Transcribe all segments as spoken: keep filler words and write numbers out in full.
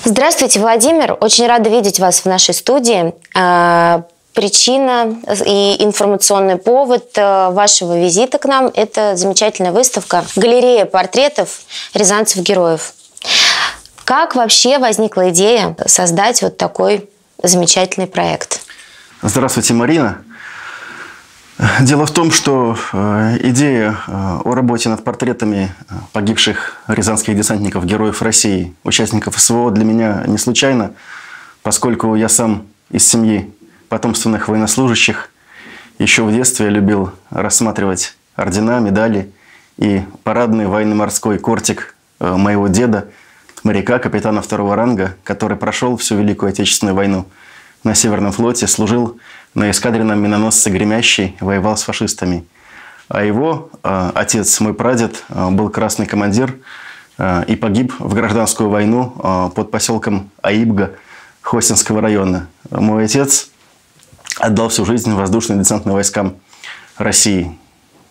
Здравствуйте, Владимир. Очень рада видеть вас в нашей студии. Причина и информационный повод вашего визита к нам – это замечательная выставка «Галерея портретов рязанцев-героев». Как вообще возникла идея создать вот такой замечательный проект? Здравствуйте, Марина. Дело в том, что идея о работе над портретами погибших рязанских десантников, героев России, участников СВО для меня не случайна, поскольку я сам из семьи потомственных военнослужащих. Еще в детстве любил рассматривать ордена, медали и парадный военно-морской кортик моего деда, моряка, капитана второго ранга, который прошел всю Великую Отечественную войну на Северном флоте, служил на эскадренном миноносце «Гремящий», воевал с фашистами. А его э, отец, мой прадед, э, был красный командир э, и погиб в гражданскую войну э, под поселком Аибга Хостинского района. Мой отец отдал всю жизнь воздушно-десантным войскам России.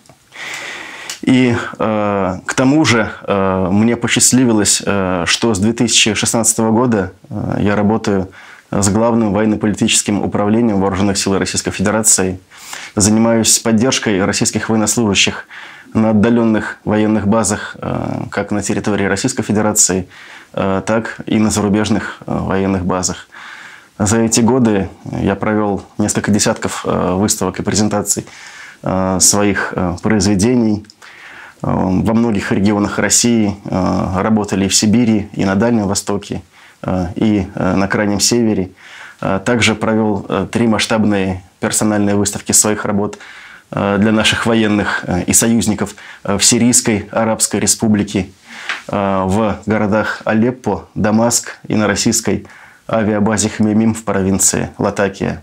И э, к тому же э, мне посчастливилось, э, что с две тысячи шестнадцатого года э, я работаю с Главным военно-политическим управлением Вооруженных сил Российской Федерации. Занимаюсь поддержкой российских военнослужащих на отдаленных военных базах, как на территории Российской Федерации, так и на зарубежных военных базах. За эти годы я провел несколько десятков выставок и презентаций своих произведений во многих регионах России, работали и в Сибири, и на Дальнем Востоке, и на Крайнем Севере. Также провел три масштабные персональные выставки своих работ для наших военных и союзников в Сирийской Арабской Республике, в городах Алеппо, Дамаск и на российской авиабазе Хмеймим в провинции Латакия.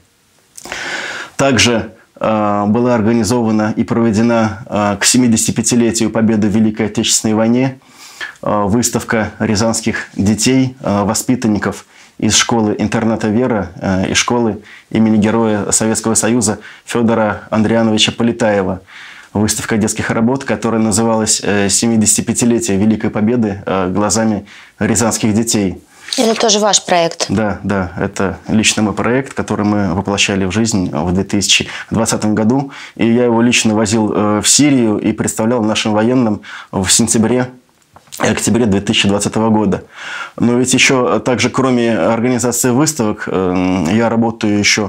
Также была организована и проведена к семидесятипятилетию Победы в Великой Отечественной войне выставка рязанских детей, воспитанников из школы-интерната «Вера» и школы имени Героя Советского Союза Федора Андриановича Полетаева. Выставка детских работ, которая называлась «семидесятипятилетие Великой Победы глазами рязанских детей». Это тоже ваш проект? Да, да, это лично мой проект, который мы воплощали в жизнь в две тысячи двадцатом году. И я его лично возил в Сирию и представлял нашим военным в сентябре и октябре две тысячи двадцатого года. Но ведь еще также, кроме организации выставок, я работаю еще,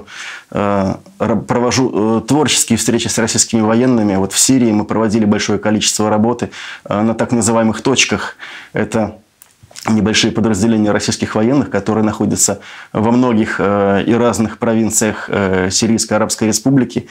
провожу творческие встречи с российскими военными. Вот в Сирии мы проводили большое количество работы на так называемых точках. Это небольшие подразделения российских военных, которые находятся во многих и разных провинциях Сирийской Арабской Республики.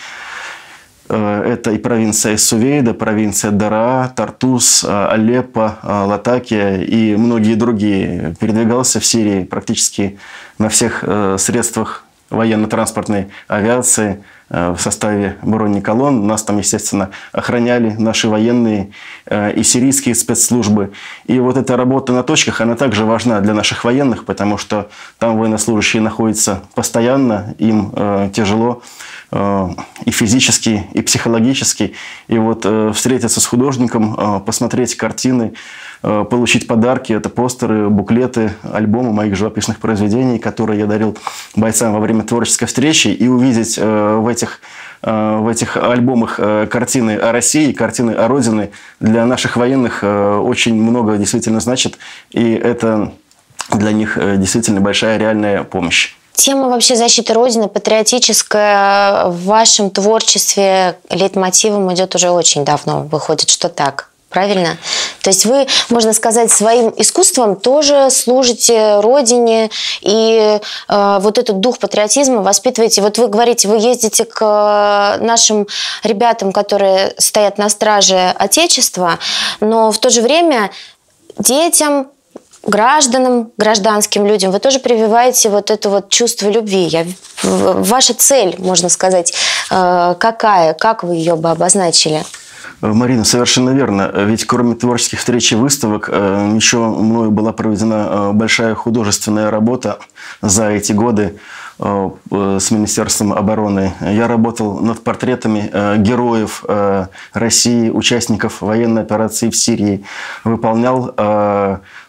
Это и провинция Сувейда, провинция Дараа, Тартус, Алеппо, Латакия и многие другие. Передвигался в Сирии практически на всех средствах военно-транспортной авиации в составе бронеколонн. Нас там, естественно, охраняли наши военные и сирийские спецслужбы. И вот эта работа на точках, она также важна для наших военных, потому что там военнослужащие находятся постоянно, им тяжело и физически, и психологически. И вот встретиться с художником, посмотреть картины, получить подарки, это постеры, буклеты, альбомы моих живописных произведений, которые я дарил бойцам во время творческой встречи, и увидеть в этих, в этих альбомах картины о России, картины о Родине, для наших военных очень много действительно значит, и это для них действительно большая реальная помощь. Тема вообще защиты Родины, патриотическая, в вашем творчестве лейтмотивом идет уже очень давно. Выходит, что так. Правильно? То есть вы, можно сказать, своим искусством тоже служите Родине и э, вот этот дух патриотизма воспитываете. Вот вы говорите, вы ездите к нашим ребятам, которые стоят на страже Отечества, но в то же время детям, гражданам, гражданским людям вы тоже прививаете вот это вот чувство любви. Я, ваша цель, можно сказать, э, какая? Как вы ее бы обозначили? Марина, совершенно верно. Ведь кроме творческих встреч и выставок, еще мною была проведена большая художественная работа за эти годы с Министерством обороны. Я работал над портретами героев России, участников военной операции в Сирии, выполнял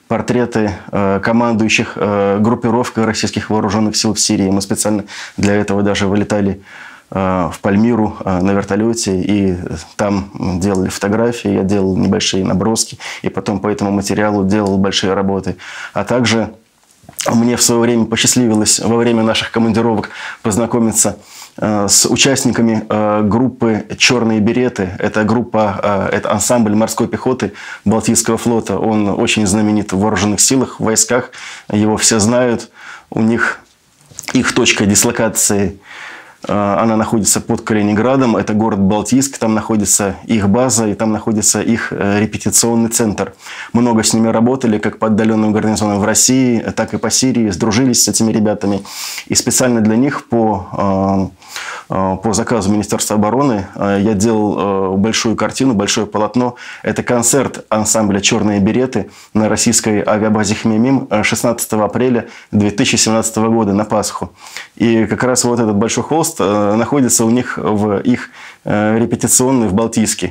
портреты командующих группировкой российских вооруженных сил в Сирии. Мы специально для этого даже вылетали в Пальмиру на вертолете и там делали фотографии, я делал небольшие наброски и потом по этому материалу делал большие работы. А также мне в свое время посчастливилось во время наших командировок познакомиться с участниками группы «Черные береты». Это группа, это ансамбль морской пехоты Балтийского флота. Он очень знаменит в вооруженных силах, в войсках. Его все знают. У них их точка дислокации, она находится под Калининградом. Это город Балтийск. Там находится их база и там находится их репетиционный центр. Много с ними работали, как по отдаленным гарнизонам в России, так и по Сирии. Сдружились с этими ребятами. И специально для них по... По заказу Министерства обороны я делал большую картину, большое полотно. Это концерт ансамбля «Черные береты» на российской авиабазе Хмеймим шестнадцатого апреля две тысячи семнадцатого года на Пасху. И как раз вот этот большой холст находится у них в их репетиционной в Балтийске.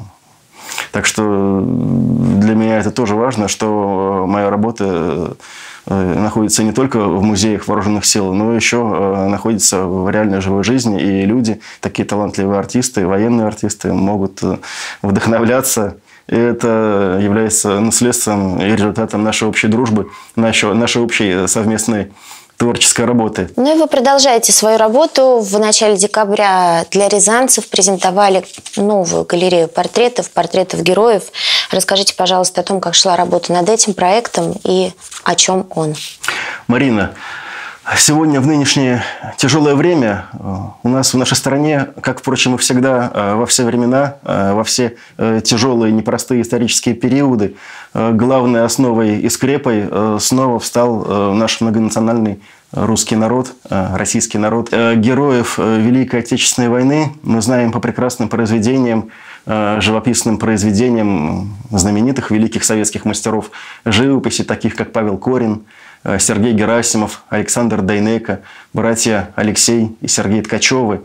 Так что для меня это тоже важно, что моя работа находится не только в музеях вооруженных сил, но еще находится в реальной живой жизни. И люди, такие талантливые артисты, военные артисты, могут вдохновляться. И это является наследством и результатом нашей общей дружбы, нашей, нашей общей совместной творческой работы. Ну и вы продолжаете свою работу. В начале декабря для рязанцев презентовали новую галерею портретов, портретов героев. Расскажите, пожалуйста, о том, как шла работа над этим проектом и о чем он. Марина, сегодня, в нынешнее тяжелое время, у нас в нашей стране, как, впрочем, и всегда, во все времена, во все тяжелые, непростые исторические периоды, главной основой и скрепой снова встал наш многонациональный русский народ, российский народ. Героев Великой Отечественной войны мы знаем по прекрасным произведениям, живописным произведениям знаменитых великих советских мастеров живописи, таких как Павел Корин, Сергей Герасимов, Александр Дайнеко, братья Алексей и Сергей Ткачевы.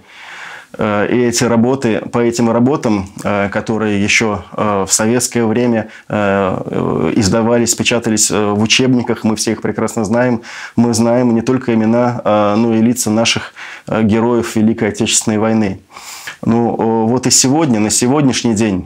И эти работы, по этим работам, которые еще в советское время издавались, печатались в учебниках, мы все их прекрасно знаем, мы знаем не только имена, но и лица наших героев Великой Отечественной войны. Ну вот и сегодня, на сегодняшний день,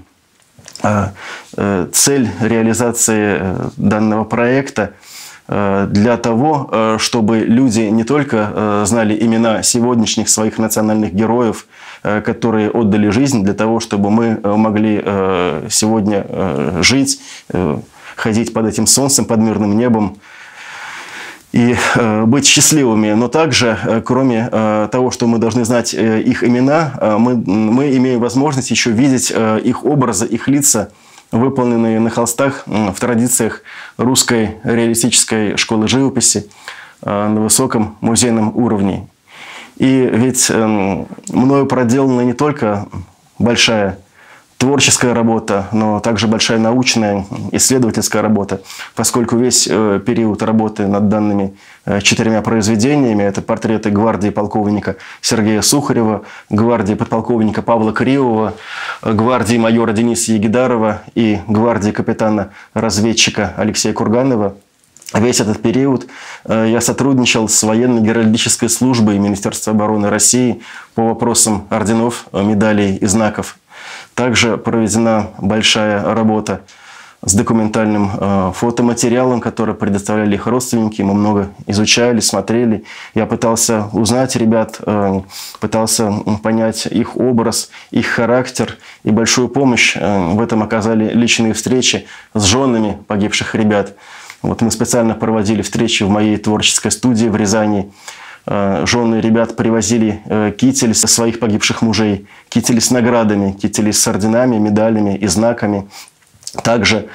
цель реализации данного проекта для того, чтобы люди не только знали имена сегодняшних своих национальных героев, которые отдали жизнь для того, чтобы мы могли сегодня жить, ходить под этим солнцем, под мирным небом и быть счастливыми. Но также, кроме того, что мы должны знать их имена, мы, мы имеем возможность еще видеть их образы, их лица, выполненные на холстах в традициях русской реалистической школы живописи на высоком музейном уровне. И ведь мною проделана не только большая творческая работа, но также большая научная, исследовательская работа, поскольку весь период работы над данными четырьмя произведениями, это портреты гвардии полковника Сергея Сухарева, гвардии подполковника Павла Кривого, гвардии майора Дениса Егидарова и гвардии капитана-разведчика Алексея Курганова. Весь этот период я сотрудничал с военной геральдической службой Министерства обороны России по вопросам орденов, медалей и знаков. Также проведена большая работа с документальным э, фотоматериалом, который предоставляли их родственники. Мы много изучали, смотрели. Я пытался узнать ребят, э, пытался понять их образ, их характер. И большую помощь э, в этом оказали личные встречи с женами погибших ребят. Вот мы специально проводили встречи в моей творческой студии в Рязани. Жены ребят привозили кители со своих погибших мужей, кители с наградами, кители с орденами, медалями и знаками. Также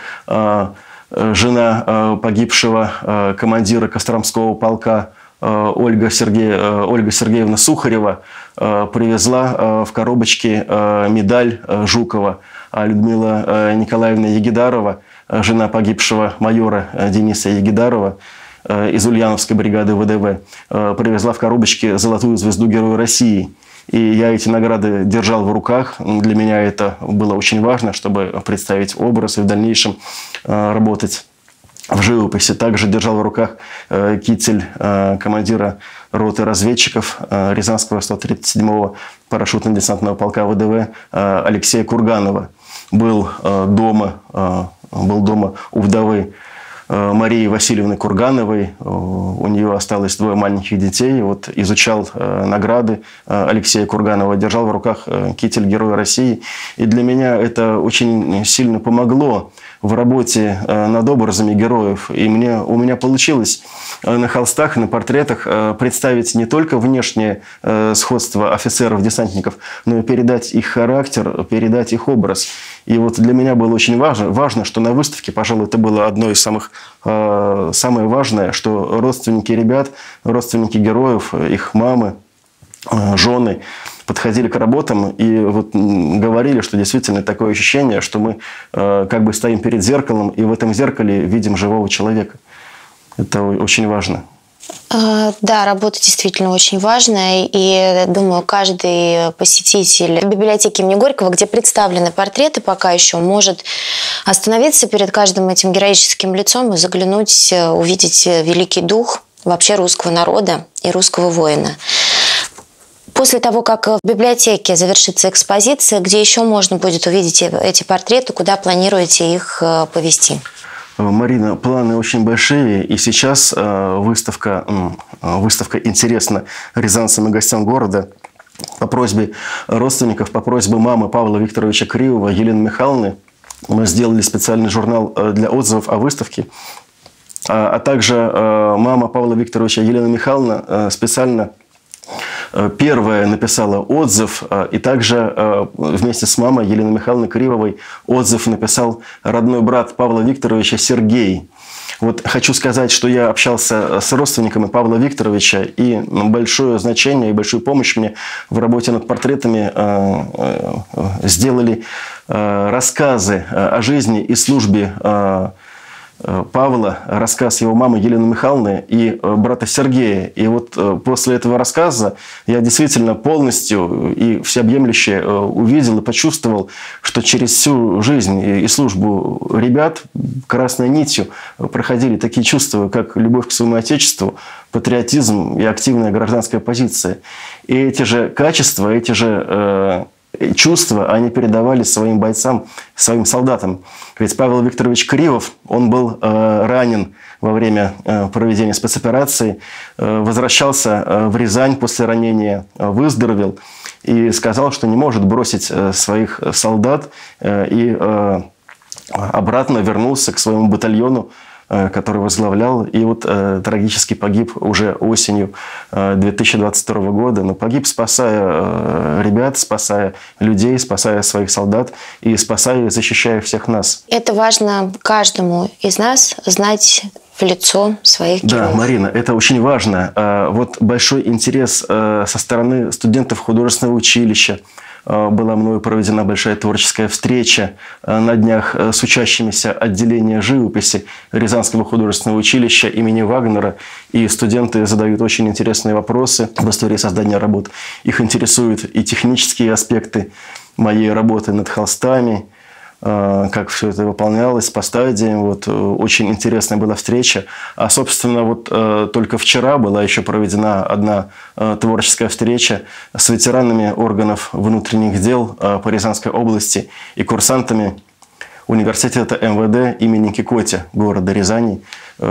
жена погибшего командира Костромского полка Ольга, Сергея, Ольга Сергеевна Сухарева привезла в коробочке медаль Жукова, а Людмила Николаевна Егидарова, жена погибшего майора Дениса Егидарова, из Ульяновской бригады ВДВ, привезла в коробочке золотую звезду Героя России. И я эти награды держал в руках. Для меня это было очень важно, чтобы представить образ и в дальнейшем работать в живописи. Также держал в руках китель командира роты разведчиков Рязанского сто тридцать седьмого парашютно-десантного полка ВДВ Алексея Курганова. Был дома, был дома у вдовы Марии Васильевны Кургановой. У нее осталось двое маленьких детей. Вот изучал награды Алексея Курганова, держал в руках китель Героя России. И для меня это очень сильно помогло в работе над образами героев. И мне, у меня получилось на холстах, на портретах представить не только внешнее сходство офицеров-десантников, но и передать их характер, передать их образ. И вот для меня было очень важно, важно, что на выставке, пожалуй, это было одно из самых, самое важное, что родственники ребят, родственники героев, их мамы, жены подходили к работам и вот говорили, что действительно такое ощущение, что мы э, как бы стоим перед зеркалом и в этом зеркале видим живого человека. Это очень важно. Да, работа действительно очень важная, и, думаю, каждый посетитель библиотеки имени Горького, где представлены портреты пока еще, может остановиться перед каждым этим героическим лицом и заглянуть, увидеть великий дух вообще русского народа и русского воина. После того, как в библиотеке завершится экспозиция, где еще можно будет увидеть эти портреты, куда планируете их повезти? Марина, планы очень большие, и сейчас выставка, выставка интересна рязанцам и гостям города. По просьбе родственников, по просьбе мамы Павла Викторовича Кривова, Елены Михайловны, мы сделали специальный журнал для отзывов о выставке. А также мама Павла Викторовича Елена Михайловна специально первая написала отзыв, и также вместе с мамой Еленой Михайловной Кривовой отзыв написал родной брат Павла Викторовича Сергей. Вот хочу сказать, что я общался с родственниками Павла Викторовича, и большое значение и большую помощь мне в работе над портретами сделали рассказы о жизни и службе Павла, рассказ его мамы Елены Михайловны и брата Сергея. И вот после этого рассказа я действительно полностью и всеобъемлюще увидел и почувствовал, что через всю жизнь и службу ребят красной нитью проходили такие чувства, как любовь к своему отечеству, патриотизм и активная гражданская позиция. И эти же качества, эти же чувства они передавали своим бойцам, своим солдатам. Ведь Павел Викторович Кривов, он был э, ранен во время э, проведения спецоперации, э, возвращался э, в Рязань после ранения, э, выздоровел и сказал, что не может бросить э, своих солдат э, и э, обратно вернулся к своему батальону, который возглавлял, и вот э, трагически погиб уже осенью э, две тысячи двадцать второго года. Но погиб, спасая э, ребят, спасая людей, спасая своих солдат и спасая и защищая всех нас. Это важно каждому из нас знать в лицо своих героев. Да, Марина, это очень важно. Вот большой интерес со стороны студентов художественного училища. Была мною проведена большая творческая встреча на днях с учащимися отделения живописи Рязанского художественного училища имени Вагнера. И студенты задают очень интересные вопросы об истории создания работ. Их интересуют и технические аспекты моей работы над холстами, как все это выполнялось по стадиям. Вот, очень интересная была встреча. А, собственно, вот только вчера была еще проведена одна творческая встреча с ветеранами органов внутренних дел по Рязанской области и курсантами университета эм вэ дэ имени Кикотя города Рязани,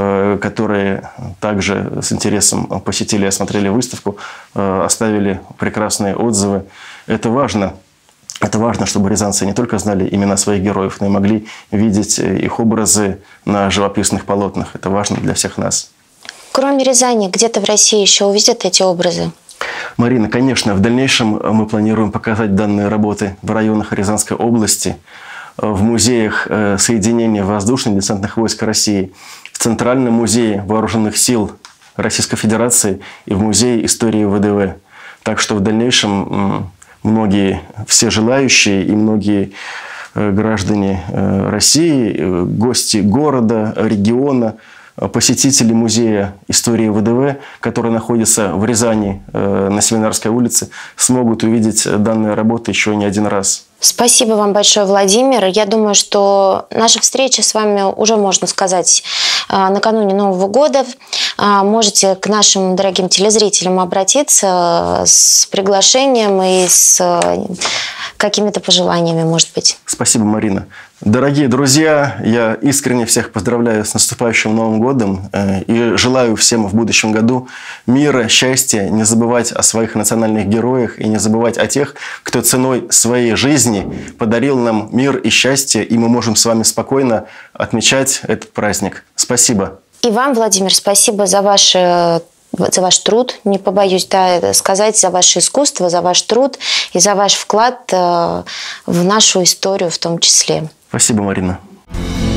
которые также с интересом посетили и осмотрели выставку, оставили прекрасные отзывы. Это важно. Это важно, чтобы рязанцы не только знали имена своих героев, но и могли видеть их образы на живописных полотнах. Это важно для всех нас. Кроме Рязани, где-то в России еще увидят эти образы? Марина, конечно, в дальнейшем мы планируем показать данные работы в районах Рязанской области, в музеях соединения воздушно-десантных войск России, в Центральном музее вооруженных сил Российской Федерации и в Музее истории вэ дэ вэ. Так что в дальнейшем многие, все желающие и многие граждане России, гости города, региона посетители музея истории ВДВ, который находится в Рязани на Семинарской улице, смогут увидеть данные работы еще не один раз. Спасибо вам большое, Владимир. Я думаю, что наша встреча с вами уже, можно сказать, накануне Нового года. Можете к нашим дорогим телезрителям обратиться с приглашением и с какими-то пожеланиями, может быть. Спасибо, Марина. Дорогие друзья, я искренне всех поздравляю с наступающим Новым годом и желаю всем в будущем году мира, счастья, не забывать о своих национальных героях и не забывать о тех, кто ценой своей жизни подарил нам мир и счастье, и мы можем с вами спокойно отмечать этот праздник. Спасибо. И вам, Владимир, спасибо за ваше за ваш труд, не побоюсь да, сказать, за ваше искусство, за ваш труд и за ваш вклад в нашу историю в том числе. Спасибо, Марина.